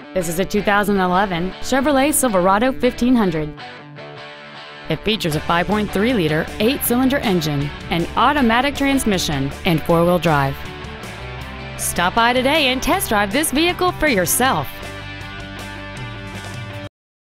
This is a 2011 Chevrolet Silverado 1500. It features a 5.3-liter, 8-cylinder engine, an automatic transmission, and 4-wheel drive. Stop by today and test drive this vehicle for yourself.